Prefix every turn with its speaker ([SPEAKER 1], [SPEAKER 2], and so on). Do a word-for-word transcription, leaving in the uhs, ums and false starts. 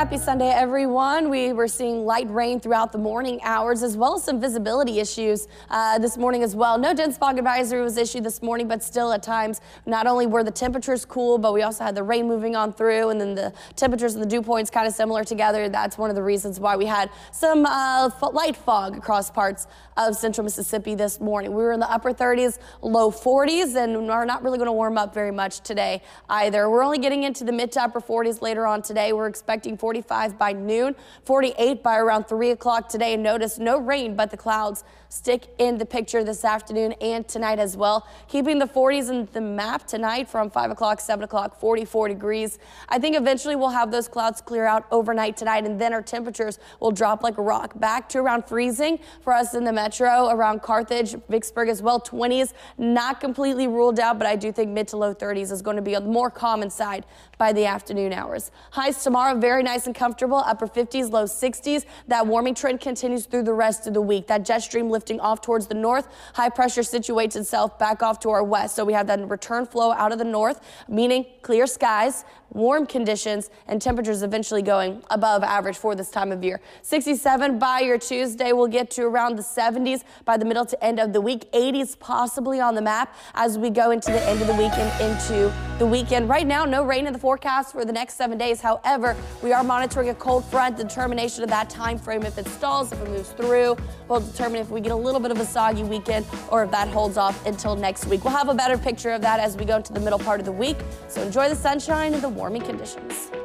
[SPEAKER 1] Happy Sunday, everyone. We were seeing light rain throughout the morning hours, as well as some visibility issues uh, this morning as well. No dense fog advisory was issued this morning, but still at times, not only were the temperatures cool, but we also had the rain moving on through, and then the temperatures and the dew points kind of similar together. That's one of the reasons why we had some uh, light fog across parts of central Mississippi this morning. We were in the upper thirties, low forties, and are not really going to warm up very much today either. We're only getting into the mid to upper forties later on today. We're expecting forty-five by noon, forty-eight by around three o'clock today. And notice no rain, but the clouds stick in the picture this afternoon and tonight as well. Keeping the forties in the map tonight from five o'clock, seven o'clock, forty-four degrees. I think eventually we'll have those clouds clear out overnight tonight, and then our temperatures will drop like a rock back to around freezing for us in the metro, around Carthage, Vicksburg as well. twenties, not completely ruled out, but I do think mid to low thirties is going to be a more common side by the afternoon hours. Highs tomorrow, very nice and comfortable, upper fifties, low sixties. That warming trend continues through the rest of the week. That jet stream lifting off towards the north. High pressure situates itself back off to our west. So we have that return flow out of the north, meaning clear skies, warm conditions, and temperatures eventually going above average for this time of year. sixty-seven by your Tuesday. We'll get to around the seventies by the middle to end of the week. eighties possibly on the map as we go into the end of the week and into the weekend. Right now, no rain in the forecast for the next seven days. However, we are monitoring a cold front. The determination of that time frame, if it stalls, if it moves through, will determine if we get a little bit of a soggy weekend or if that holds off until next week. We'll have a better picture of that as we go into the middle part of the week. So enjoy the sunshine and the warming conditions.